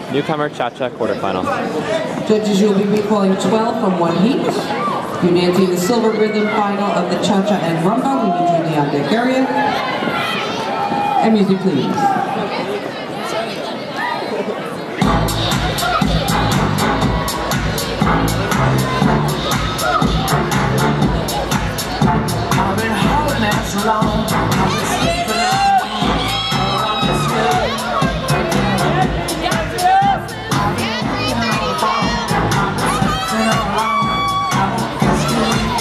Newcomer Cha-Cha quarterfinal. Judges, you'll be recalling 12 from one heat. You're dancing the silver rhythm final of the Cha-Cha and Rumba. We need you in the on-deck area. And music, please. I've been holding out so long. I've been sleeping out. I'm just good. I've been waiting on the phone. I've been sleeping all alone. I won't get scared.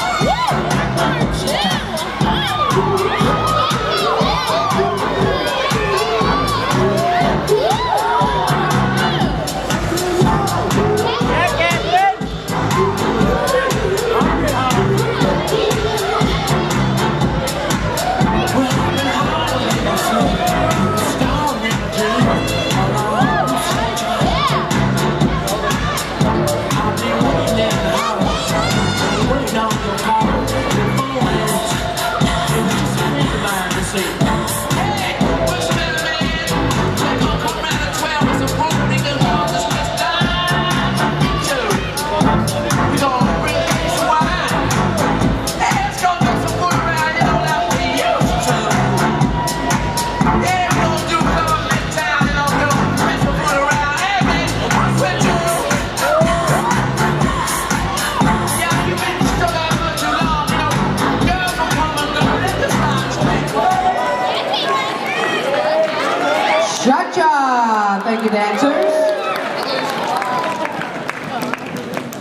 Cha-Cha! Thank you, dancers.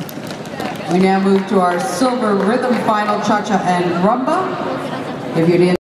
We now move to our silver rhythm final, Cha-Cha and Rumba. If you're dancing